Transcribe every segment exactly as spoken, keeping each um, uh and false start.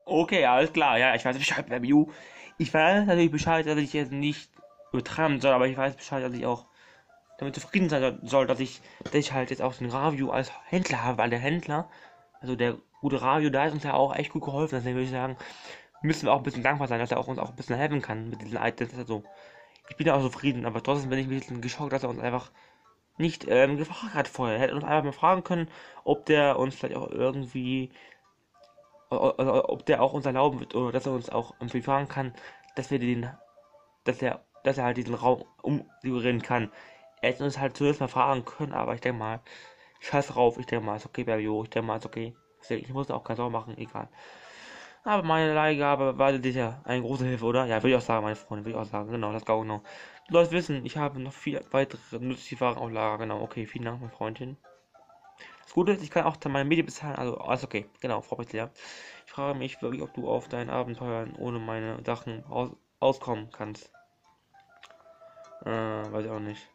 Okay, alles klar, ja, ich weiß Bescheid, Review. Ich weiß natürlich Bescheid, dass ich jetzt nicht übertreiben soll, aber ich weiß Bescheid, dass ich auch damit zufrieden sein soll, dass ich, dass ich halt jetzt auch den Review als Händler habe, weil der Händler, also der gute Review, da ist uns ja auch echt gut geholfen, deswegen würde ich sagen, müssen wir auch ein bisschen dankbar sein, dass er auch uns auch ein bisschen helfen kann mit diesen Items, also ich bin ja auch zufrieden, aber trotzdem bin ich ein bisschen geschockt, dass er uns einfach nicht ähm, gefragt hat vorher. Er hätte uns einfach mal fragen können, ob der uns vielleicht auch irgendwie, also ob der auch uns erlauben wird, oder dass er uns auch irgendwie fragen kann, dass wir den, dass er, dass er halt diesen Raum umfigurieren kann. Er hätte uns halt zuerst mal fragen können, aber ich denke mal, scheiß drauf, ich denke mal, ist okay, Berbio, ich denke mal, ist okay. Ich muss auch keine Sorgen machen, egal. Aber meine Leihgabe war sicher eine große Hilfe, oder? Ja, würde ich auch sagen, meine Freunde, würde ich auch sagen. Genau, das go, genau. Du sollst wissen, ich habe noch viele weitere nützliche Waren auf Lager. Genau, okay, vielen Dank, mein Freundchen. Das Gute ist, ich kann auch meine Miete bezahlen, also alles okay. Genau, Frau Bettler. Ich frage mich wirklich, ob du auf deinen Abenteuern ohne meine Sachen aus auskommen kannst. Äh, weiß ich auch nicht.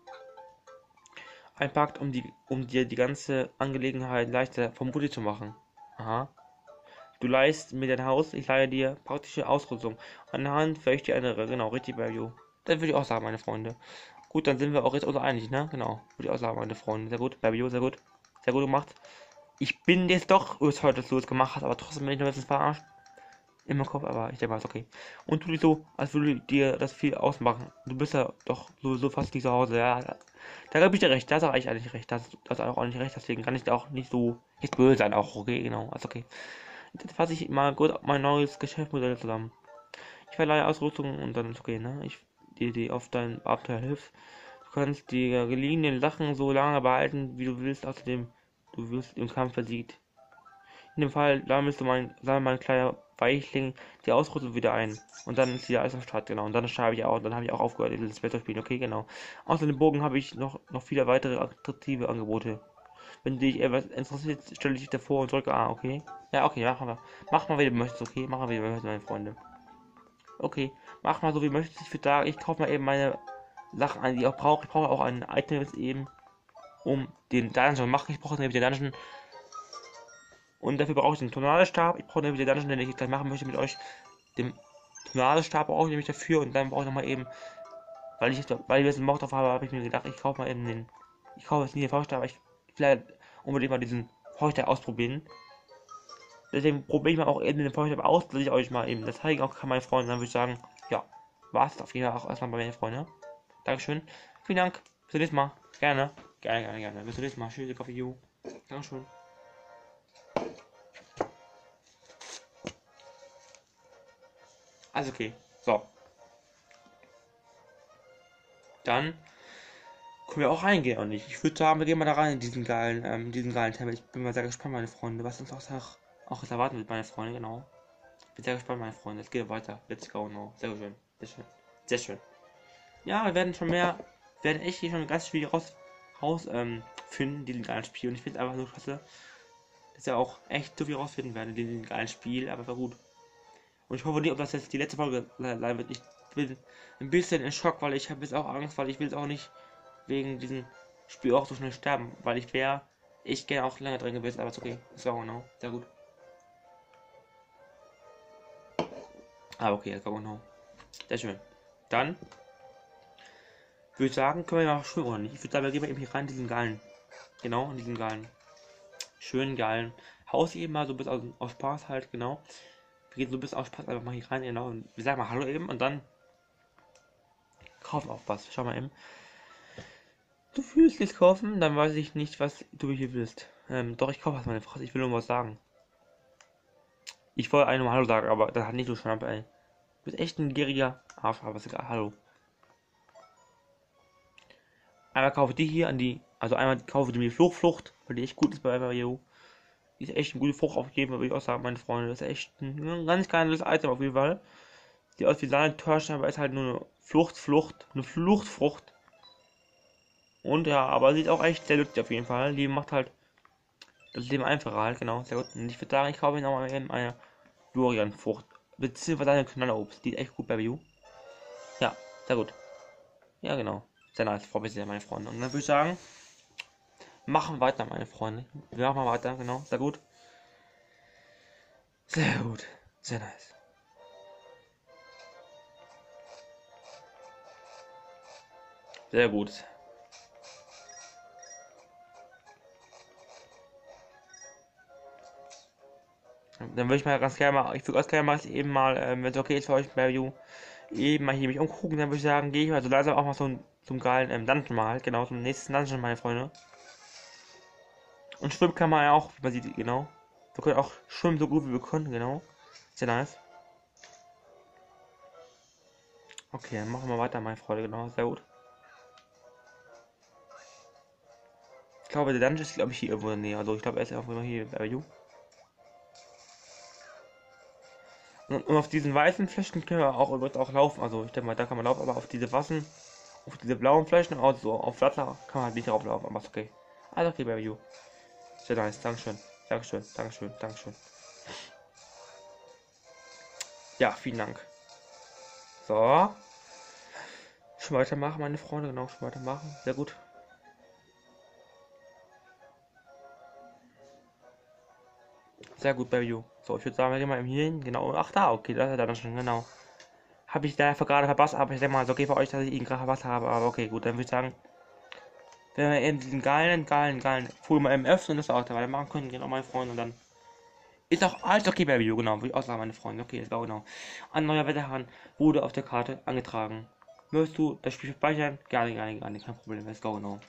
Ein Pakt, um, die, um dir die ganze Angelegenheit leichter vermutlich zu machen. Aha. Du leihst mir dein Haus, ich leihe dir praktische Ausrüstung. Eine Hand vielleicht die andere, genau, richtig bei you. Das würde ich auch sagen, meine Freunde. Gut, dann sind wir auch jetzt uns einig, ne? Genau, würde ich auch sagen, meine Freunde. Sehr gut, bei you, sehr gut. Sehr gut gemacht. Ich bin jetzt doch überzeugt, dass du es gemacht hast, aber trotzdem bin ich noch ein bisschen verarscht. In meinem Kopf, aber ich denke mal, ist okay. Und tu dich so, als würde dir das viel ausmachen. Du bist ja doch sowieso fast nicht zu Hause. Ja, da, da gebe ich dir recht. Da sage ich eigentlich recht. Das, das ist auch nicht recht. Deswegen kann ich da auch nicht so nicht böse sein. Auch okay, genau. Ist okay. Jetzt fasse ich mal gut mein neues Geschäftsmodell zusammen. Ich verleihe Ausrüstung und dann ist okay, ne? Ich, die, die auf dein Abenteuer hilft. Du kannst die geliehenen Sachen so lange behalten, wie du willst. Außerdem, du wirst im Kampf besiegt. In dem Fall sammelst du mein, sammelt mein kleiner Weichling die Ausrüstung wieder ein. Und dann ist wieder alles am Start, genau. Und dann schreibe ich auch, dann habe ich auch aufgehört, dieses Wetter spielen. Okay, genau. Außer dem Bogen habe ich noch, noch viele weitere attraktive Angebote. Wenn dich etwas interessiert, stelle ich dich davor und drücke A, okay? Ja, okay, machen wir. Mach mal, wie du möchtest, okay? Mach mal, wie du möchtest, meine Freunde. Okay, mach mal so, wie du möchtest. Ich würde sagen, ich kaufe mal eben meine Sachen an, die ich auch brauche. Ich brauche auch ein Item jetzt eben, um den Dungeon zu machen. Ich brauche nämlich den Dungeon. Und dafür brauche ich den Tonalstab. Ich brauche nämlich den Dungeon, den ich gleich machen möchte mit euch. Den Tonalstab brauche ich nämlich dafür. Und dann brauche ich nochmal eben, weil ich, weil ich jetzt einen Bock drauf habe, habe ich mir gedacht, ich kaufe mal eben den. Ich kaufe jetzt nicht den V-Stab, aber ich will unbedingt mal diesen V-Stab ausprobieren. Deswegen probiere ich mal auch eben den Vorschlag aus, dass ich euch mal eben das zeigen auch kann, meine Freunde. Dann würde ich sagen, ja, war es auf jeden Fall auch erstmal bei meinen Freunden. Dankeschön. Vielen Dank. Bis zum nächsten Mal. Gerne. Gerne, gerne, gerne. Bis zum nächsten Mal. Tschüss, Coffee You. Dankeschön. Also okay. So. Dann können wir auch reingehen und nicht. Ich würde sagen, wir gehen mal da rein in diesen geilen, ähm, diesen geilen Tempel. Ich bin mal sehr gespannt, meine Freunde, was uns auch, auch jetzt erwarten wird, meine Freunde, genau. Bin sehr gespannt, meine Freunde. Es geht weiter. Let's go now. Sehr schön. Sehr schön. Sehr schön. Ja, wir werden schon mehr, wir werden echt hier schon ganz viel raus, raus ähm, finden, diesen geilen Spiel. Und ich finde es einfach so klasse, dass wir auch echt so viel rausfinden werden in diesem geilen Spiel. Aber war gut. Und ich hoffe nicht, ob das jetzt die letzte Folge sein wird. Ich bin ein bisschen in Schock, weil ich habe jetzt auch Angst, weil ich will es auch nicht wegen diesem Spiel auch so schnell sterben. Weil ich wäre, ich gerne auch länger drin gewesen, aber ist okay. Das war genau. Sehr gut. Aber okay, das war genau. Sehr schön. Dann würde ich sagen, können wir ja auch schwimmen oder nicht? Ich würde sagen, wir gehen mal eben hier rein, diesen geilen. Genau, in diesen geilen. Schönen geilen Haus eben mal so bis aus, aus Spaß halt, genau. Wir gehen so bis aus Spaß einfach mal hier rein, genau. Und wir sagen mal Hallo eben und dann kaufen auch was. Schau mal eben. Du fühlst dich kaufen, dann weiß ich nicht, was du hier willst. Ähm, doch, ich kaufe was, meine Frau. Ich will nur was sagen. Ich wollte einem Hallo sagen, aber das hat nicht so schon ab, ey. Du bist echt ein gieriger Arsch, aber ist egal. Hallo. Einmal kaufe ich die hier an die, also einmal kaufe ich mir die Fluchtflucht, weil die echt gut ist bei Mario. Die ist echt eine gute Frucht auf jeden Fall, würde ich auch sagen, meine Freunde. Das ist echt ein ganz kleines Item auf jeden Fall. Die aus wie Sahne-Törchen, aber ist halt nur eine Flucht, Flucht, eine Fluchtfrucht. Und ja, aber sie ist auch echt sehr lustig auf jeden Fall. Die macht halt das Leben einfacher halt, genau, sehr gut. Und ich würde sagen, ich kaufe mir nochmal eben eine Durian-Frucht. Beziehungsweise eine Knallerobst. Die ist echt gut bei View. Ja, sehr gut. Ja, genau. Sehr nice, freue mich sehr, meine Freunde. Und dann würde ich sagen, machen wir weiter, meine Freunde. Wir machen mal weiter, genau. Sehr gut. Sehr gut. Sehr nice. Sehr gut. Dann würde ich mal ganz gerne mal, ich würde ganz gerne mal eben mal, ähm, wenn es okay ist für euch, Review, eben mal hier mich umgucken, dann würde ich sagen, gehe ich mal so langsam auch mal so zum geilen ähm, Dungeon mal, halt, genau, zum nächsten Dungeon, meine Freunde. Und schwimmen kann man ja auch, wie man sieht, genau. Wir können auch schwimmen so gut wie wir können, genau. Sehr nice. Okay, dann machen wir weiter, meine Freunde, genau, sehr gut. Ich glaube, der Dungeon ist, glaube ich, hier irgendwo in der Nähe. Also, ich glaube, er ist irgendwo hier bei You. Und, und auf diesen weißen Flächen können wir auch übrigens auch laufen. Also, ich denke mal, da kann man laufen, aber auf diese Wassen, auf diese blauen Flächen, also auf Wasser, kann man halt nicht drauflaufen, aber ist okay. Also, okay, bei You. Sehr nice, Dankeschön. Dankeschön, Dankeschön, Dankeschön. Ja, vielen Dank. So. Schon weitermachen, meine Freunde, genau, schon weitermachen. Sehr gut. Sehr gut, Baby You. So, ich würde sagen, wir gehen mal hier hin. Genau. Ach, da, okay, da ist er dann schon, genau. Habe ich da gerade verpasst, aber ich denke mal, es ist okay für euch, dass ich ihn gerade verpasst habe. Aber okay, gut, dann würde ich sagen, wenn wir eben diesen geilen, geilen, geilen Folie mal eben öffnen und das auch dabei machen können, genau, meine Freunde, und dann ist auch alles okay, Baby You, genau, würde ich auch sagen, meine Freunde. Okay, jetzt genau. Ein neuer Wetterhahn wurde auf der Karte angetragen. Möchtest du das Spiel speichern? Gerne, gerne, gerne, kein Problem, let's go, genau.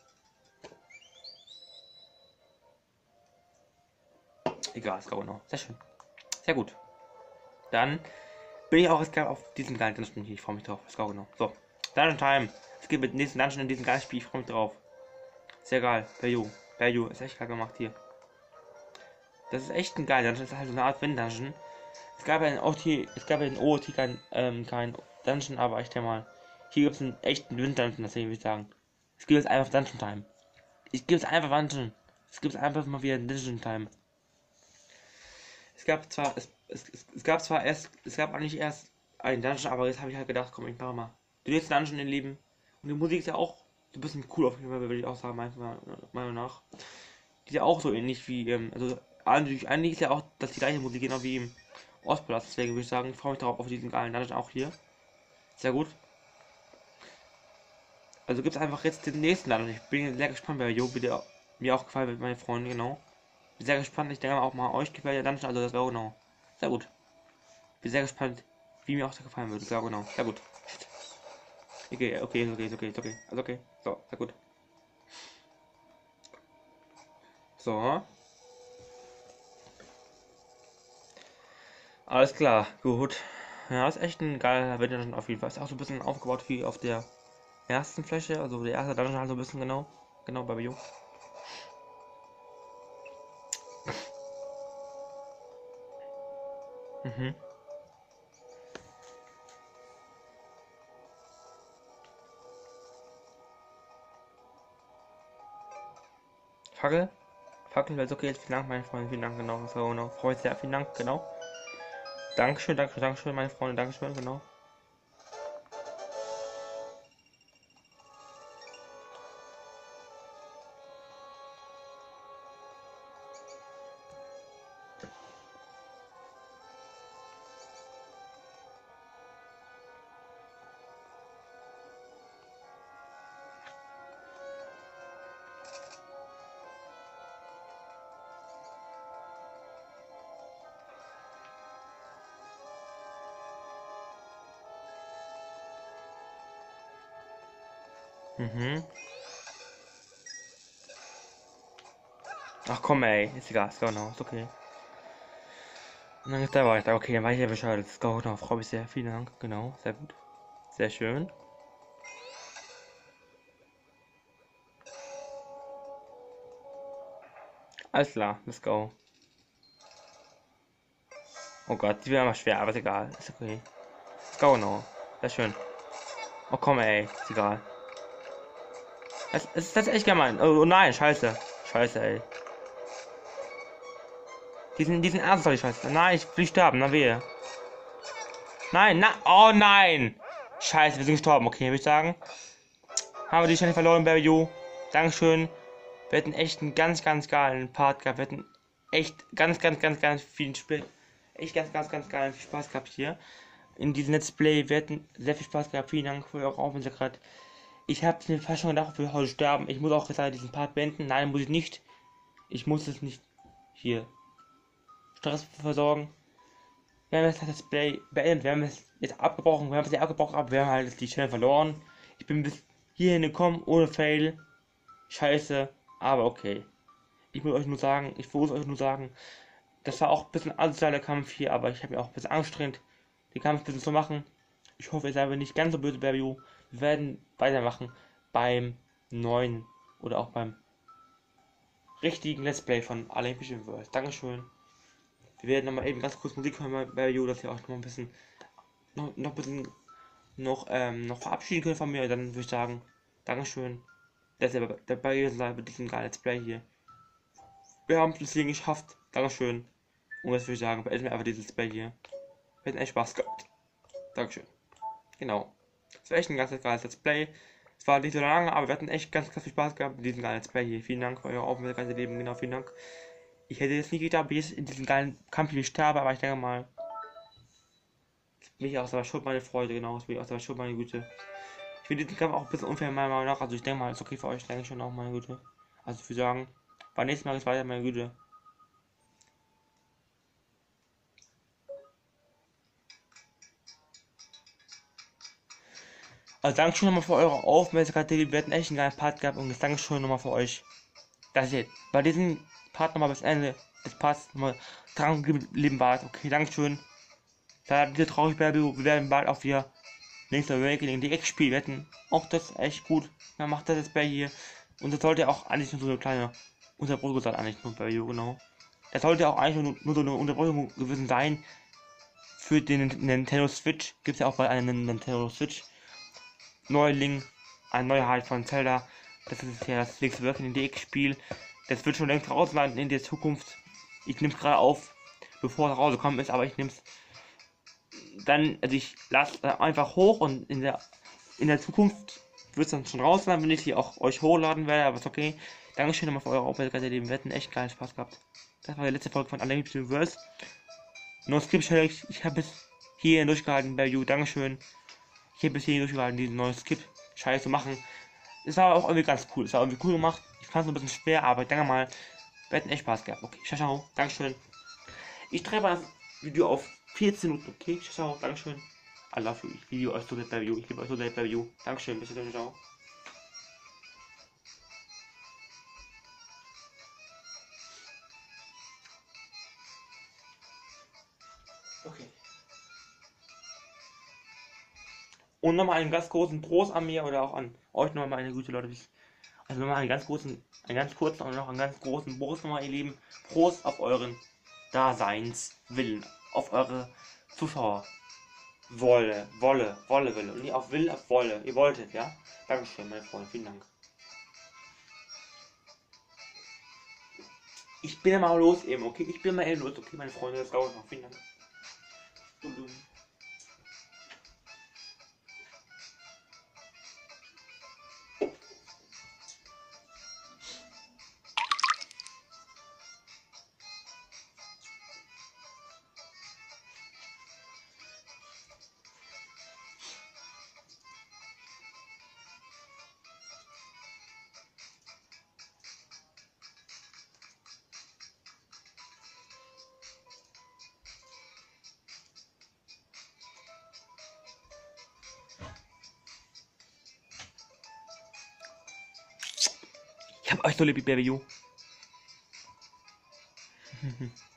Egal, let's go, genau. Sehr schön. Sehr gut. Dann bin ich auch jetzt gerade auf diesen geilen Dungeon hier. Ich freue mich drauf. Let's go, genau. So, Dungeon Time. Es geht mit dem nächsten Dungeon in diesem geilen Spiel. Ich freue mich drauf. Sehr geil. Bayu. Bayu ist echt geil gemacht hier. Das ist echt ein geil Dungeon. Das ist halt so eine Art Wind-Dungeon. Es gab ja in O T, es gab ja in O O T kein, ähm, kein Dungeon, aber ich denke mal, hier gibt es einen echten Wind-Dungeon, deswegen würde ich sagen. Es gibt jetzt einfach Dungeon Time. Es gibt einfach Dungeon. Es gibt einfach mal wieder Dungeon Time. Es gab zwar, es, es, es, es gab zwar erst, es gab eigentlich erst einen Dungeon, aber jetzt habe ich halt gedacht, komm, ich mache mal den nächsten Dungeon in Leben. Und die Musik ist ja auch so ein bisschen cool auf jeden Fall, würde ich auch sagen, meiner Meinung nach. Die ist ja auch so ähnlich wie, ähm, also eigentlich, eigentlich ist ja auch das die gleiche Musik, genau wie im Ostplatz. Deswegen würde ich sagen, ich freue mich darauf auf diesen geilen Dungeon auch hier. Sehr gut. Also gibt es einfach jetzt den nächsten Dungeon. Ich bin sehr gespannt, wer Jo, wie der mir auch gefallen wird, meine Freunde, genau. Bin sehr gespannt, ich denke auch mal euch gefällt der Dungeon, also das wäre genau. Sehr gut. Bin sehr gespannt, wie mir auch der gefallen würde. Sehr genau. Sehr gut. Okay, okay, okay, okay, okay. Also okay. So, sehr gut. So. Alles klar, gut. Ja, ist echt ein geiler Dungeon auf jeden Fall. Ist auch so ein bisschen aufgebaut wie auf der ersten Fläche. Also der erste Dungeon halt so ein bisschen genau. Genau bei Bio. Mhm. Fackel? Fackel, weil es okay ist. Vielen Dank, meine Freunde. Vielen Dank, genau. So, genau. Freut sehr. Vielen Dank, genau. Dankeschön, Dankeschön, Dankeschön, meine Freunde. Dankeschön, genau. Mhm. Ach komm, ey. Ist egal. Ist genau. Ist okay. Und dann ist der weiter. Okay, dann weiß ich ja Bescheid. Let's go. Genau. Freue mich sehr. Vielen Dank. Genau. Sehr gut. Sehr schön. Alles klar. Let's go. Oh Gott, die werden aber schwer, aber ist egal. Ist okay. Let's go, genau. Sehr schön. Oh komm, ey. Ist egal. Es, es ist das echt gemein. Oh, oh nein, scheiße. Scheiße, ey. Diesen, diesen Ernst soll ich scheiße. Nein, ich will sterben, na wehe. Nein, na. Oh nein! Scheiße, wir sind gestorben. Okay, würde ich sagen. Haben wir die Chance verloren, Baby You. Dankeschön. Wir hätten echt einen ganz, ganz geilen Part gehabt. Wir hätten echt ganz, ganz, ganz, ganz viel Spiel. echt ganz, ganz, ganz geil. Viel Spaß gehabt hier. In diesem Let's Play. Wir hatten sehr viel Spaß gehabt. Vielen Dank für eure Aufmerksamkeit. Ich habe mir fast schon gedacht, wir heute sterben. Ich muss auch jetzt diesen Part beenden. Nein, muss ich nicht. Ich muss es nicht hier Stress versorgen. Wir haben jetzt das Display beendet. Wir haben es jetzt abgebrochen. Wir haben es ja abgebrochen, aber wir haben halt die Channel verloren. Ich bin bis hierhin gekommen, ohne Fail. Scheiße, aber okay. Ich muss euch nur sagen, ich muss euch nur sagen, das war auch ein bisschen asozialer Kampf hier, aber ich habe mich auch ein bisschen angestrengt, den Kampf ein bisschen zu machen. Ich hoffe, ihr seid nicht ganz so böse bei Review. Wir werden weitermachen beim neuen oder auch beim richtigen Let's Play von Olympischen World. Dankeschön. Wir werden nochmal eben ganz kurz Musik hören bei Review, dass ihr euch noch ein bisschen noch, noch ein bisschen noch, ähm, noch verabschieden könnt von mir. Und dann würde ich sagen, Dankeschön, dass ihr dabei gewesen seid bei diesem geilen Let's Play hier. Wir haben es deswegen geschafft. Dankeschön. Und jetzt würde ich sagen, beenden wir einfach dieses Let's Play hier. Wir hatten echt Spaß gehabt. Dankeschön. Genau. Es war echt ein ganz geiles Let's Play. Es war nicht so lange, aber wir hatten echt ganz, ganz viel Spaß gehabt mit diesem geilen Let's Play hier. Vielen Dank für eure Aufmerksamkeit, Leben. Genau, vielen Dank. Ich hätte jetzt nicht gedacht, ob ich jetzt in diesem geilen Kampf hier sterbe, aber ich denke mal, bin ich auch selber schuld, meine Freude, genau, das bin ich auch selber schuld, meine Güte. Ich finde diesen Kampf auch ein bisschen unfair, meiner Meinung nach, also ich denke mal, ist okay für euch, denke ich schon auch, meine Güte. Also für sagen, beim nächsten Mal geht's weiter, meine Güte. Also Dankeschön nochmal für eure Aufmerksamkeit, wir hatten echt einen geilen Part gehabt und das Dankeschön nochmal für euch, dass ihr bei diesem Part nochmal bis Ende des Parts nochmal dran geblieben wart. Okay, Dankeschön. Da diese traurig bleibe, wir werden bald auch wieder Link's Awakening D X Spiel wetten. Auch das echt gut. Man macht das jetzt bei hier. Und das sollte auch eigentlich nur so eine kleine Unterbrechung sein, eigentlich nur bei genau. Das sollte auch eigentlich nur, nur so eine Unterbrechung gewesen sein. Für den Nintendo Switch gibt es ja auch bei einem Nintendo Switch Neuling, eine Neuheit von Zelda. Das ist ja das Link's Awakening D X Spiel. Das wird schon längst raus sein in der Zukunft. Ich nehme es gerade auf, bevor es rausgekommen ist, aber ich nehme es dann, also ich lasse einfach hoch und in der in der Zukunft wird es dann schon raus sein, wenn ich sie auch euch hochladen werde, aber ist okay. Dankeschön nochmal für eure Aufmerksamkeit, ihr Wetten, echt geilen Spaß gehabt. Das war die letzte Folge von Unlimited Universe. No Skip Challenge, ich, ich habe es hier durchgehalten bei You, Dankeschön. Ich habe es hier durchgehalten, diesen neuen Skip-Scheiß zu machen. Es war auch irgendwie ganz cool, es war irgendwie cool gemacht. Ich fand es ein bisschen schwer, aber ich denke mal, wir hätten echt Spaß gehabt. Okay, ciao, ciao, Dankeschön. Ich treibe das Video auf vierzehn Minuten, okay? Ciao, Dankeschön. I love you. Ich liebe euch so sehr bei You. Ich liebe euch so sehr bei You. Dankeschön, bis dann, ciao. Okay. Und nochmal einen ganz großen Prost an mir oder auch an euch nochmal, meine gute Leute. Also nochmal einen ganz großen, einen ganz kurzen und noch einen ganz großen Prost nochmal, ihr Lieben. Prost auf euren Daseinswillen, auf eure Zuschauer. Wolle, Wolle, Wolle, Wille. Und nicht auf Will, auf Wolle. Ihr wolltet, ja? Dankeschön, meine Freunde. Vielen Dank. Ich bin mal los eben, okay? Ich bin mal eben los, okay, meine Freunde. Das dauert noch. Vielen Dank. Dum, dum. Ich hab euch so lieb, Baby You.